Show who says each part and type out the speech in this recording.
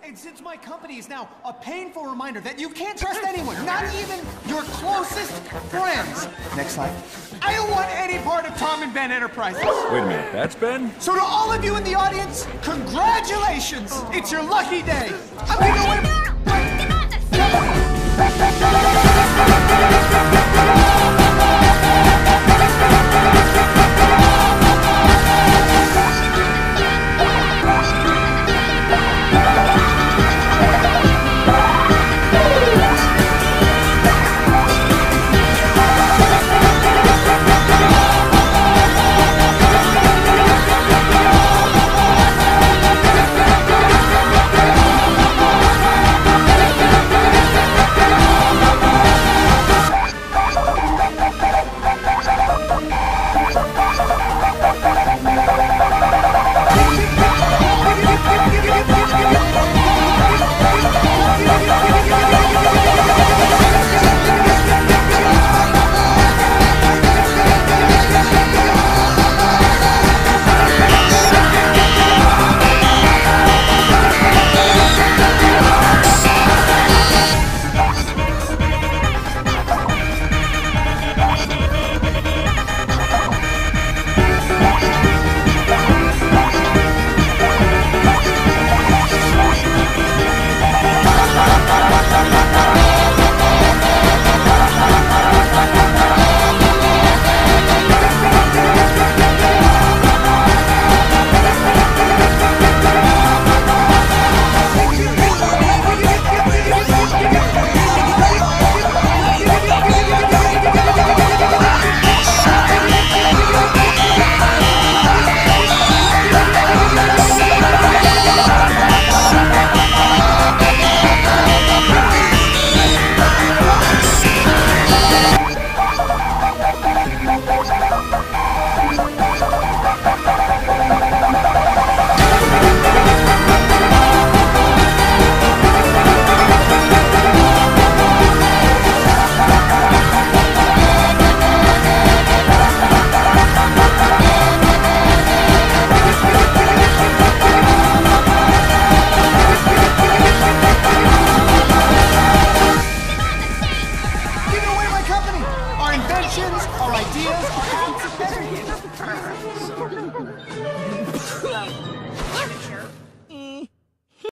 Speaker 1: And since my company is now a painful reminder that you can't trust anyone, not even your closest friends. Next slide. I don't want any part of Tom and Ben Enterprises.
Speaker 2: Wait a minute, that's Ben?
Speaker 1: So to all of you in the audience, congratulations! It's your lucky day. I'm gonna win.